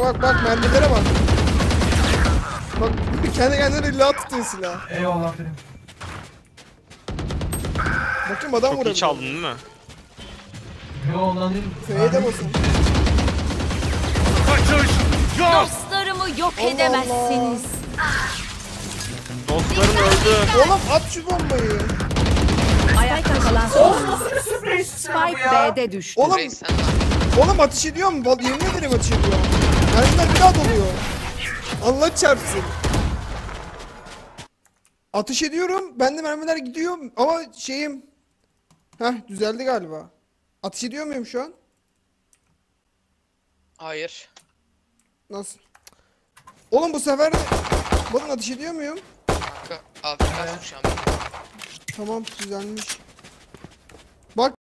bak mermilere bak. Bak kendi kendine illa tutuyor silah. Eyvallah benim. Bakayım adam Çok iyi vurabiliyor. çaldın değil mi? Yo ondan değil. F'ye de basın. Dostlarımı yok Allah edemezsiniz. Dostların öldü. Oğlum at şu bombayı. Ayakta kalan son. Spike B'de düştü. Oğlum, Reis sen var. oğlum ateş ediyor mu? Yemin ederim ateş ediyor. Mermiler bir daha doluyor. Allah çarpsın. Ateş ediyorum. Ben de mermiler gidiyor ama şeyim. Heh düzeldi galiba. Ateş ediyor muyum şu an? Hayır. Nasıl? Oğlum bu sefer de... Bakın ateş ediyor muyum? Kanka AFK şu an. Tamam düzelmiş.